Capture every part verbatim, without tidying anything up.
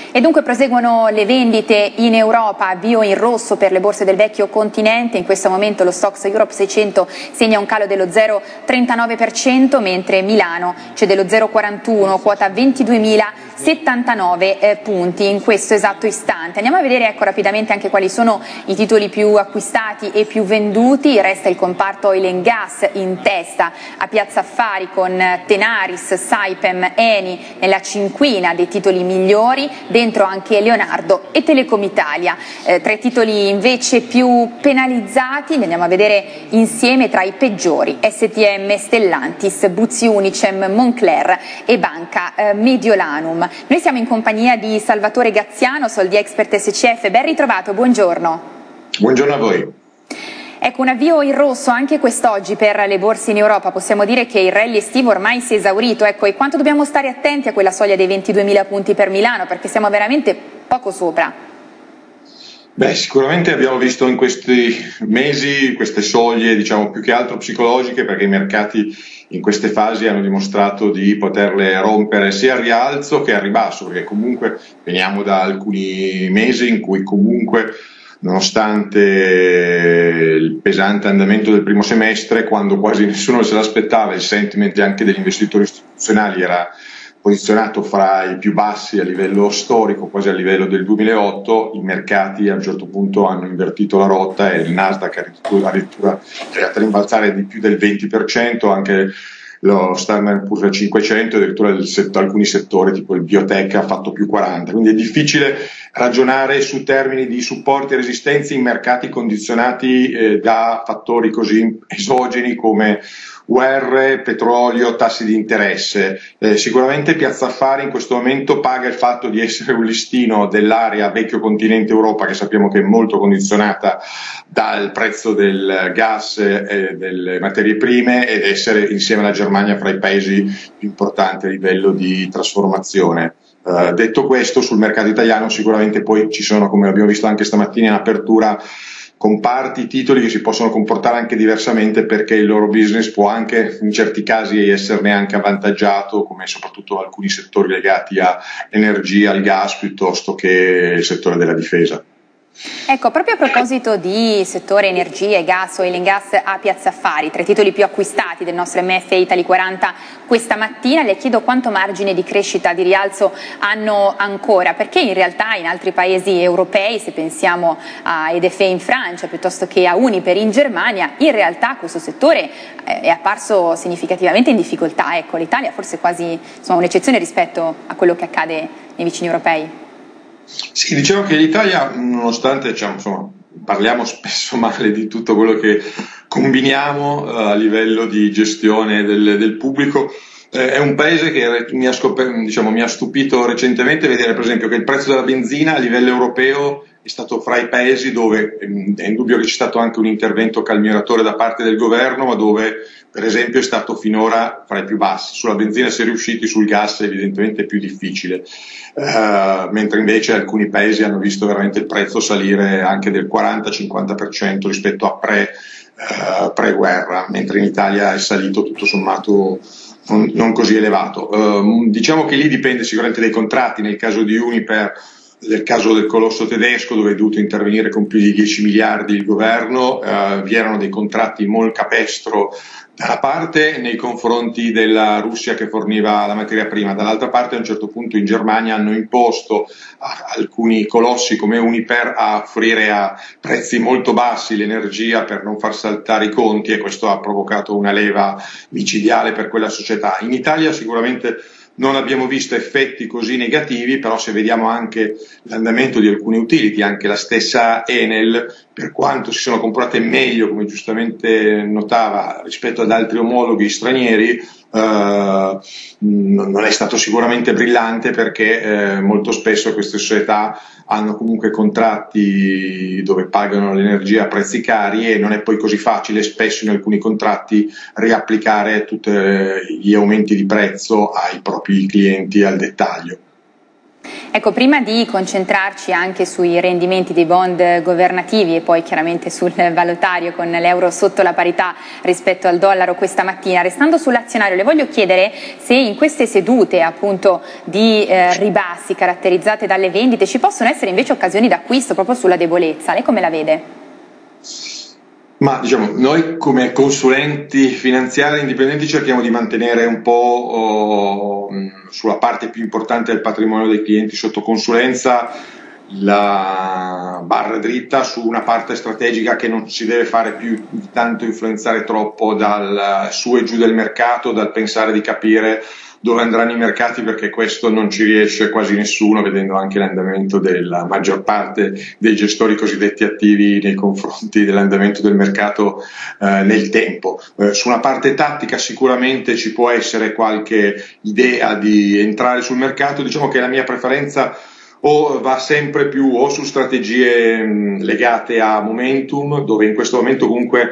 E dunque proseguono le vendite in Europa, avvio in rosso per le borse del vecchio continente. In questo momento lo Stoxx Europe seicento segna un calo dello zero virgola trentanove per cento, mentre Milano c'è dello zero virgola quarantuno, quota ventiduemilasettantanove eh, punti in questo esatto istante. Andiamo a vedere ecco, rapidamente anche quali sono i titoli più acquistati e più venduti. Resta il comparto oil and gas in testa a Piazza Affari con Tenaris, Saipem, Eni nella cinquina dei titoli migliori, dentro anche Leonardo e Telecom Italia. Eh, tre titoli invece più penalizzati, li andiamo a vedere insieme tra i peggiori: S T M, Stellantis, Buzzi Unicem, Moncler e Banca eh, Mediolanum. Noi siamo in compagnia di Salvatore Gazziano, Soldi Expert S C F. Ben ritrovato, buongiorno. Buongiorno a voi. Ecco, un avvio in rosso anche quest'oggi per le borse in Europa. Possiamo dire che il rally estivo ormai si è esaurito, ecco, e quanto dobbiamo stare attenti a quella soglia dei ventiduemila punti per Milano, perché siamo veramente poco sopra. Beh, sicuramente abbiamo visto in questi mesi queste soglie, diciamo, più che altro psicologiche, perché i mercati in queste fasi hanno dimostrato di poterle rompere sia al rialzo che al ribasso, perché comunque veniamo da alcuni mesi in cui comunque, nonostante il pesante andamento del primo semestre, quando quasi nessuno se l'aspettava, il sentiment anche degli investitori istituzionali era posizionato fra i più bassi a livello storico, quasi a livello del duemilaotto, i mercati a un certo punto hanno invertito la rotta e il Nasdaq ha addirittura arrivato a rimbalzare di più del venti per cento, anche lo Standard and Poor's cinquecento, addirittura il set, alcuni settori tipo il biotech ha fatto più quaranta, quindi è difficile ragionare su termini di supporti e resistenze in mercati condizionati eh, da fattori così esogeni come guerre, petrolio, tassi di interesse. Eh, sicuramente Piazza Affari in questo momento paga il fatto di essere un listino dell'area vecchio continente Europa, che sappiamo che è molto condizionata dal prezzo del gas e delle materie prime, ed essere insieme alla Germania fra i paesi più importanti a livello di trasformazione. Uh, detto questo, sul mercato italiano sicuramente poi ci sono, come abbiamo visto anche stamattina in apertura, comparti, titoli che si possono comportare anche diversamente, perché il loro business può anche in certi casi esserne anche avvantaggiato, come soprattutto alcuni settori legati a energia, al gas, piuttosto che il settore della difesa. Ecco, proprio a proposito di settore energia e gas, oil and gas a Piazza Affari, tra i titoli più acquistati del nostro M F Italy quaranta questa mattina, le chiedo quanto margine di crescita, di rialzo hanno ancora, perché in realtà in altri paesi europei, se pensiamo a E D F in Francia piuttosto che a Uniper in Germania, in realtà questo settore è apparso significativamente in difficoltà. Ecco, l'Italia forse è quasi insomma, un'eccezione rispetto a quello che accade nei vicini europei. Sì, diciamo che l'Italia, nonostante diciamo, insomma, parliamo spesso male di tutto quello che combiniamo uh, a livello di gestione del, del pubblico, eh, è un paese che mi ha, diciamo, mi ha stupito recentemente vedere per esempio che il prezzo della benzina a livello europeo è stato fra i paesi dove è indubbio che c'è stato anche un intervento calmieratore da parte del governo, ma dove per esempio è stato finora fra i più bassi. Sulla benzina si è riusciti, sul gas è evidentemente più difficile, uh, mentre invece alcuni paesi hanno visto veramente il prezzo salire anche del quaranta cinquanta per cento rispetto a pre, uh, pre-guerra, mentre in Italia è salito tutto sommato non, non così elevato. Uh, diciamo che lì dipende sicuramente dai contratti. Nel caso di Uniper, nel caso del colosso tedesco, dove è dovuto intervenire con più di dieci miliardi il governo, eh, vi erano dei contratti molto capestro da una parte nei confronti della Russia che forniva la materia prima, dall'altra parte a un certo punto in Germania hanno imposto a alcuni colossi come Uniper a offrire a prezzi molto bassi l'energia per non far saltare i conti, e questo ha provocato una leva micidiale per quella società. In Italia sicuramente non abbiamo visto effetti così negativi, però se vediamo anche l'andamento di alcuni utility, anche la stessa Enel, per quanto si sono comportate meglio, come giustamente notava, rispetto ad altri omologhi stranieri, eh, non è stato sicuramente brillante, perché eh, molto spesso queste società hanno comunque contratti dove pagano l'energia a prezzi cari, e non è poi così facile spesso in alcuni contratti riapplicare tutti gli aumenti di prezzo ai propri clienti al dettaglio. Ecco, prima di concentrarci anche sui rendimenti dei bond governativi e poi chiaramente sul valutario con l'euro sotto la parità rispetto al dollaro questa mattina, restando sull'azionario le voglio chiedere se in queste sedute appunto di eh, ribassi caratterizzate dalle vendite ci possono essere invece occasioni d'acquisto proprio sulla debolezza. Lei come la vede? Ma diciamo, noi come consulenti finanziari indipendenti cerchiamo di mantenere un po' oh, sulla parte più importante del patrimonio dei clienti sotto consulenza la barra dritta su una parte strategica che non si deve fare più di tanto influenzare troppo dal su e giù del mercato, dal pensare di capire dove andranno i mercati, perché questo non ci riesce quasi nessuno, vedendo anche l'andamento della maggior parte dei gestori cosiddetti attivi nei confronti dell'andamento del mercato eh, nel tempo. Eh, su una parte tattica sicuramente ci può essere qualche idea di entrare sul mercato, diciamo che la mia preferenza o va sempre più o su strategie mh, legate a momentum, dove in questo momento comunque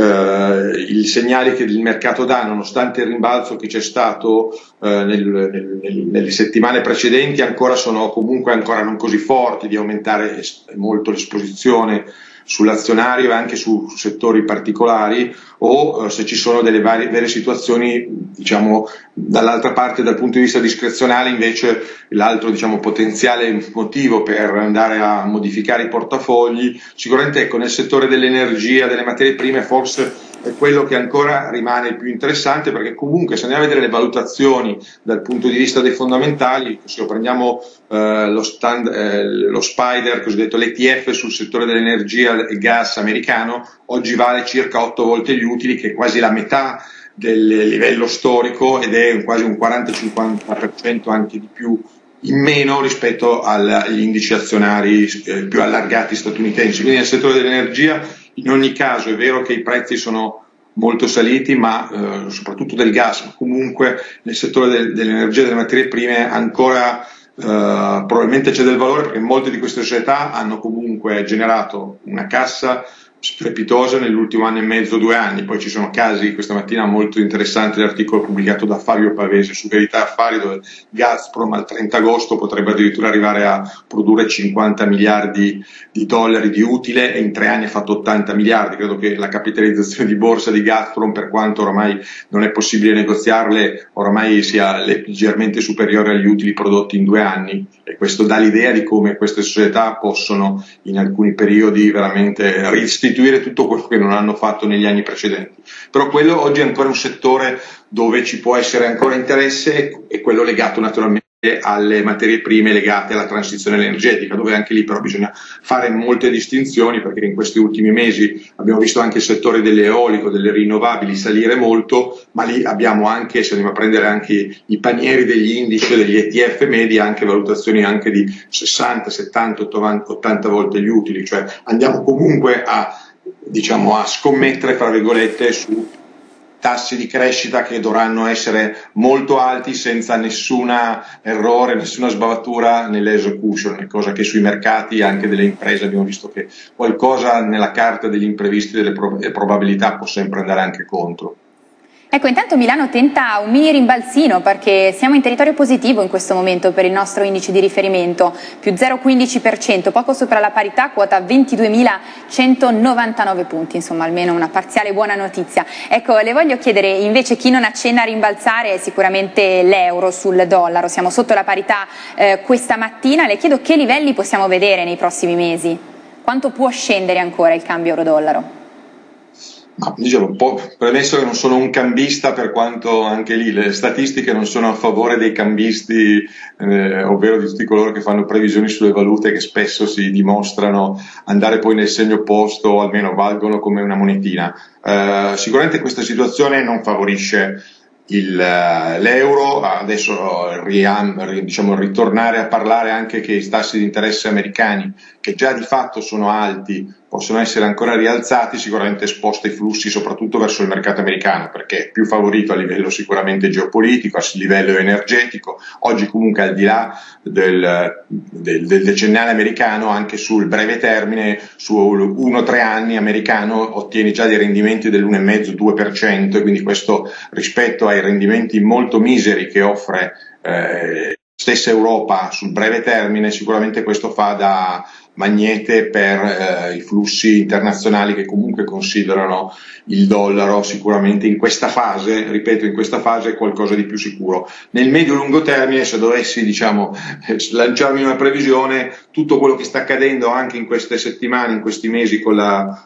eh, i segnali che il mercato dà, nonostante il rimbalzo che c'è stato eh, nel, nel, nelle settimane precedenti, ancora sono comunque ancora non così forti di aumentare molto l'esposizione sull'azionario e anche su settori particolari, o eh, se ci sono delle varie, vere situazioni, diciamo, dall'altra parte dal punto di vista discrezionale invece l'altro, diciamo, potenziale motivo per andare a modificare i portafogli, sicuramente ecco, nel settore dell'energia, delle materie prime forse è quello che ancora rimane il più interessante, perché comunque se andiamo a vedere le valutazioni dal punto di vista dei fondamentali, se prendiamo eh, lo, stand, eh, lo Spider, cosiddetto l'E T F sul settore dell'energia e gas americano, oggi vale circa otto volte gli utili, che è quasi la metà del livello storico ed è quasi un quaranta cinquanta per cento anche di più in meno rispetto agli indici azionari eh, più allargati statunitensi. Quindi nel settore dell'energia in ogni caso è vero che i prezzi sono molto saliti, ma eh, soprattutto del gas, ma comunque nel settore del, dell'energia e delle materie prime ancora eh, probabilmente c'è del valore, perché molte di queste società hanno comunque generato una cassa strepitosa nell'ultimo anno e mezzo, due anni. Poi ci sono casi, questa mattina molto interessante l'articolo pubblicato da Fabio Pavese su Verità Affari, dove Gazprom al trenta agosto potrebbe addirittura arrivare a produrre cinquanta miliardi di dollari di utile e in tre anni ha fatto ottanta miliardi. Credo che la capitalizzazione di borsa di Gazprom, per quanto oramai non è possibile negoziarle, oramai sia leggermente superiore agli utili prodotti in due anni, e questo dà l'idea di come queste società possono in alcuni periodi veramente restituire tutto quello che non hanno fatto negli anni precedenti. Però quello oggi è ancora un settore dove ci può essere ancora interesse, e quello legato naturalmente alle materie prime legate alla transizione energetica, dove anche lì però bisogna fare molte distinzioni, perché in questi ultimi mesi abbiamo visto anche il settore dell'eolico, delle rinnovabili salire molto, ma lì abbiamo anche, se andiamo a prendere anche i panieri degli indici, degli E T F medi, anche valutazioni anche di sessanta, settanta, ottanta volte gli utili, cioè andiamo comunque a, diciamo, a scommettere, fra virgolette, su tassi di crescita che dovranno essere molto alti senza nessun errore, nessuna sbavatura nell'execution, cosa che sui mercati anche delle imprese abbiamo visto che qualcosa nella carta degli imprevisti, delle probabilità, può sempre andare anche contro. Ecco, intanto Milano tenta un mini rimbalzino, perché siamo in territorio positivo in questo momento per il nostro indice di riferimento, più zero virgola quindici per cento, poco sopra la parità, quota ventiduemilacentonovantanove punti, insomma almeno una parziale buona notizia. Ecco, le voglio chiedere invece chi non accenna a rimbalzare è sicuramente l'euro sul dollaro, siamo sotto la parità eh, questa mattina, le chiedo che livelli possiamo vedere nei prossimi mesi, quanto può scendere ancora il cambio euro-dollaro? Ma, diciamo, premesso che non sono un cambista, per quanto anche lì le statistiche non sono a favore dei cambisti, eh, ovvero di tutti coloro che fanno previsioni sulle valute, che spesso si dimostrano andare poi nel segno opposto, o almeno valgono come una monetina. Eh, sicuramente questa situazione non favorisce l'euro. Adesso diciamo, ritornare a parlare anche che i tassi di interesse americani, che già di fatto sono alti, possono essere ancora rialzati, sicuramente sposta i flussi soprattutto verso il mercato americano, perché è più favorito a livello sicuramente geopolitico, a livello energetico. Oggi comunque, al di là del, del, del decennale americano, anche sul breve termine, su uno tre anni americano, ottieni già dei rendimenti dell'uno virgola cinque due per cento, e quindi questo rispetto ai rendimenti molto miseri che offre eh, stessa Europa sul breve termine, sicuramente questo fa da magnete per eh, i flussi internazionali che comunque considerano il dollaro sicuramente in questa fase, ripeto, in questa fase qualcosa di più sicuro. Nel medio-lungo termine, se dovessi diciamo lanciarmi una previsione, tutto quello che sta accadendo anche in queste settimane, in questi mesi con la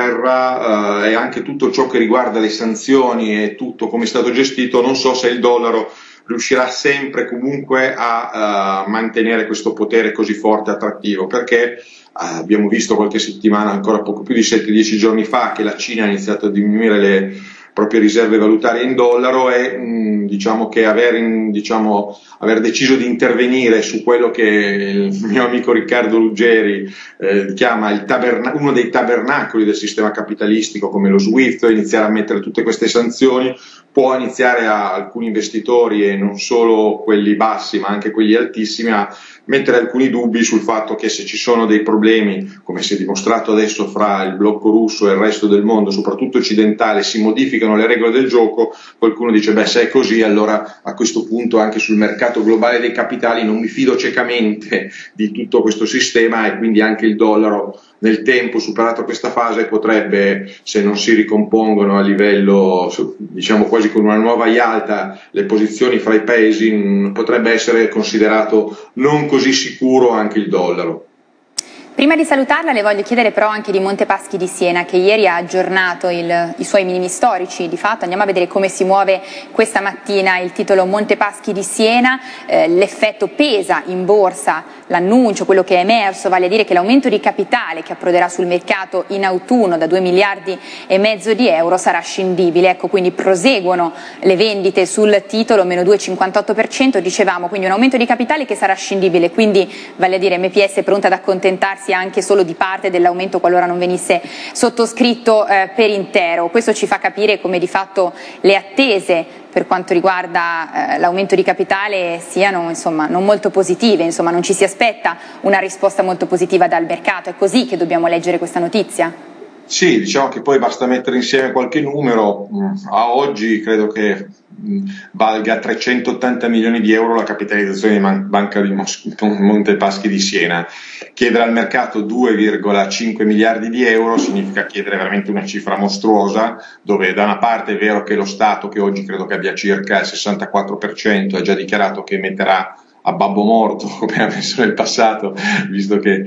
guerra eh, e anche tutto ciò che riguarda le sanzioni e tutto come è stato gestito, non so se il dollaro riuscirà sempre comunque a uh, mantenere questo potere così forte e attrattivo, perché uh, abbiamo visto qualche settimana, ancora poco più di sette dieci giorni fa, che la Cina ha iniziato a diminuire le proprie riserve valutarie in dollaro e mh, diciamo che aver, in, diciamo, aver deciso di intervenire su quello che il mio amico Riccardo Ruggeri eh, chiama il taberna- uno dei tabernacoli del sistema capitalistico come lo SWIFT, iniziare a mettere tutte queste sanzioni, può iniziare a alcuni investitori, e non solo quelli bassi ma anche quelli altissimi, a mettere alcuni dubbi sul fatto che se ci sono dei problemi, come si è dimostrato adesso, fra il blocco russo e il resto del mondo, soprattutto occidentale, si modificano le regole del gioco, qualcuno dice beh, se è così allora a questo punto anche sul mercato globale dei capitali non mi fido ciecamente di tutto questo sistema, e quindi anche il dollaro nel tempo, superato questa fase, potrebbe, se non si ricompongono a livello, diciamo quasi con una nuova Yalta, le posizioni fra i paesi, potrebbe essere considerato non così sicuro anche il dollaro. Prima di salutarla le voglio chiedere però anche di Monte Paschi di Siena, che ieri ha aggiornato il, i suoi minimi storici. Di fatto andiamo a vedere come si muove questa mattina il titolo Monte Paschi di Siena, eh, l'effetto pesa in borsa, l'annuncio, quello che è emerso, vale a dire che l'aumento di capitale che approderà sul mercato in autunno da due miliardi e mezzo di euro sarà scindibile, ecco, quindi proseguono le vendite sul titolo, meno due virgola cinquantotto per cento, dicevamo, quindi un aumento di capitale che sarà scindibile, quindi vale a dire M P S è pronta ad accontentarsi anche solo di parte dell'aumento qualora non venisse sottoscritto eh, per intero. Questo ci fa capire come di fatto le attese per quanto riguarda eh, l'aumento di capitale siano insomma non molto positive, insomma non ci si aspetta una risposta molto positiva dal mercato. È così che dobbiamo leggere questa notizia? Sì, diciamo che poi basta mettere insieme qualche numero. A oggi credo che valga trecentottanta milioni di euro la capitalizzazione di Banca di Monte Paschi di Siena. Chiedere al mercato due virgola cinque miliardi di euro significa chiedere veramente una cifra mostruosa, dove da una parte è vero che lo Stato, che oggi credo che abbia circa il sessantaquattro per cento, ha già dichiarato che metterà a babbo morto, come ha messo nel passato, visto che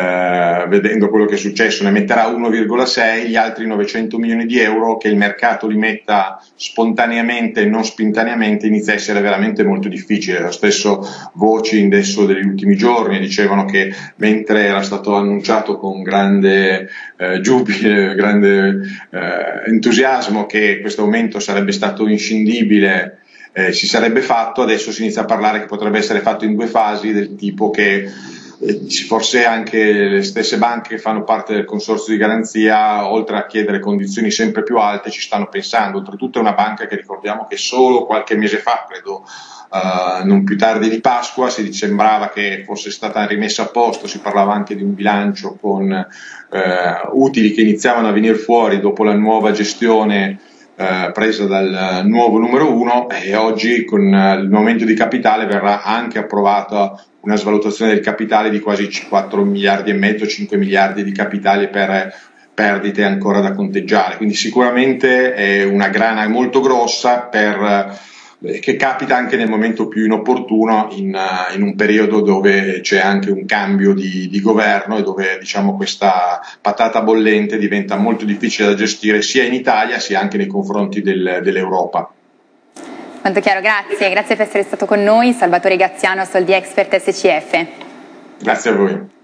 eh, vedendo quello che è successo ne metterà uno virgola sei, gli altri novecento milioni di euro che il mercato li metta spontaneamente e non spintaneamente inizia a essere veramente molto difficile. Lo stesso voci adesso degli ultimi giorni dicevano che mentre era stato annunciato con grande eh, giubilo, grande eh, entusiasmo che questo aumento sarebbe stato inscindibile, Eh, si sarebbe fatto, adesso si inizia a parlare che potrebbe essere fatto in due fasi, del tipo che eh, forse anche le stesse banche che fanno parte del consorzio di garanzia, oltre a chiedere condizioni sempre più alte, ci stanno pensando. Oltretutto è una banca che ricordiamo che solo qualche mese fa, credo Uh, non più tardi di Pasqua, si sembrava che fosse stata rimessa a posto, si parlava anche di un bilancio con uh, utili che iniziavano a venire fuori dopo la nuova gestione Uh, presa dal nuovo numero uno, e oggi con uh, il aumento di capitale verrà anche approvata una svalutazione del capitale di quasi quattro miliardi e mezzo, cinque miliardi di capitale per perdite ancora da conteggiare. Quindi sicuramente è una grana molto grossa per che capita anche nel momento più inopportuno, in, uh, in un periodo dove c'è anche un cambio di, di governo e dove diciamo questa patata bollente diventa molto difficile da gestire sia in Italia sia anche nei confronti del, dell'Europa. Quanto chiaro, grazie, grazie per essere stato con noi. Salvatore Gaziano, Soldi Expert S C F. Grazie a voi.